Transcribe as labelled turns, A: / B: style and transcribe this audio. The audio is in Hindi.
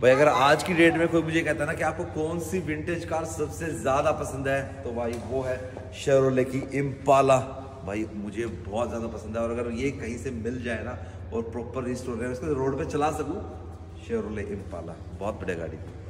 A: भाई अगर आज की डेट में कोई मुझे कहता है ना कि आपको कौन सी विंटेज कार सबसे ज़्यादा पसंद है, तो भाई वो है शेवरोले की इम्पाला। भाई मुझे बहुत ज़्यादा पसंद है, और अगर ये कहीं से मिल जाए ना और प्रॉपर रिस्टोर करें, उसको रोड पे चला सकूँ, शेवरोले इम्पाला बहुत बढ़िया गाड़ी।